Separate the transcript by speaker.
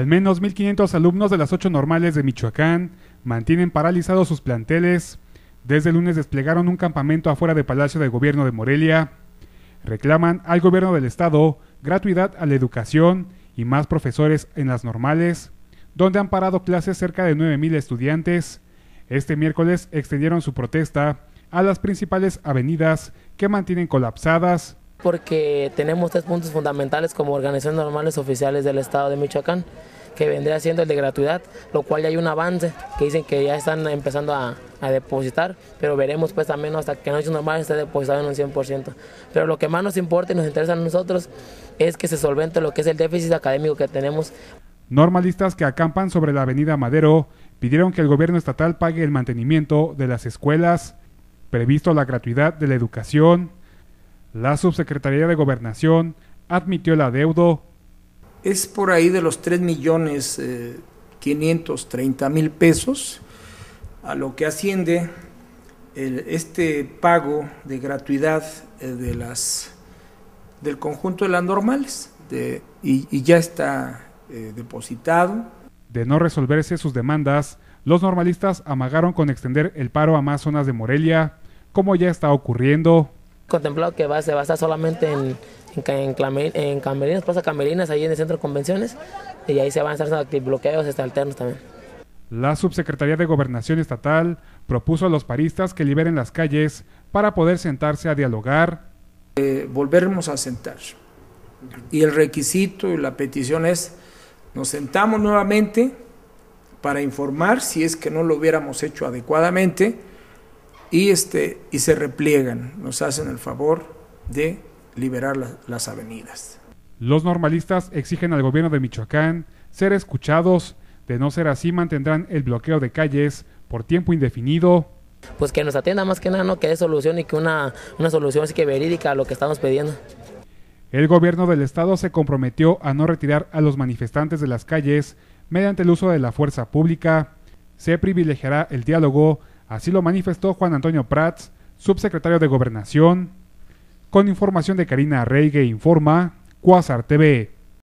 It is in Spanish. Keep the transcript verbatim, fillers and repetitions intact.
Speaker 1: Al menos mil quinientos alumnos de las ocho normales de Michoacán mantienen paralizados sus planteles. Desde el lunes desplegaron un campamento afuera del Palacio de Gobierno de Morelia. Reclaman al gobierno del estado gratuidad a la educación y más profesores en las normales, donde han parado clases cerca de nueve mil estudiantes. Este miércoles extendieron su protesta a las principales avenidas que mantienen colapsadas.
Speaker 2: Porque tenemos tres puntos fundamentales como organizaciones normales oficiales del estado de Michoacán, que vendría siendo el de gratuidad, lo cual ya hay un avance, que dicen que ya están empezando a, a depositar, pero veremos pues también hasta que no normales esté depositado en un cien por ciento. Pero lo que más nos importa y nos interesa a nosotros es que se solvente lo que es el déficit académico que tenemos.
Speaker 1: Normalistas que acampan sobre la avenida Madero pidieron que el gobierno estatal pague el mantenimiento de las escuelas, previsto la gratuidad de la educación. La Subsecretaría de Gobernación admitió el adeudo.
Speaker 3: Es por ahí de los tres millones quinientos treinta mil pesos, a lo que asciende el, este pago de gratuidad eh, de las, del conjunto de las normales, de, y, y ya está eh, depositado.
Speaker 1: De no resolverse sus demandas, los normalistas amagaron con extender el paro a más zonas de Morelia, como ya está ocurriendo.
Speaker 2: Contemplado que va, se va a estar solamente en, en, en, en Camerinas, Plaza Camerinas, ahí en el centro de convenciones, y ahí se van a estar bloqueos este, alternos también.
Speaker 1: La Subsecretaría de Gobernación Estatal propuso a los paristas que liberen las calles para poder sentarse a dialogar.
Speaker 3: Eh, volvernos a sentar. Y el requisito y la petición es, nos sentamos nuevamente para informar si es que no lo hubiéramos hecho adecuadamente, y este y se repliegan, nos hacen el favor de liberar la, las avenidas.
Speaker 1: Los normalistas exigen al gobierno de Michoacán ser escuchados, de no ser así mantendrán el bloqueo de calles por tiempo indefinido.
Speaker 2: Pues que nos atienda más que nada, no que dé solución y que una, una solución así que verídica a lo que estamos pidiendo.
Speaker 1: El gobierno del estado se comprometió a no retirar a los manifestantes de las calles mediante el uso de la fuerza pública. Se privilegiará el diálogo. Así lo manifestó Juan Antonio Prats, subsecretario de Gobernación. Con información de Karina Reigue, informa Cuásar T V.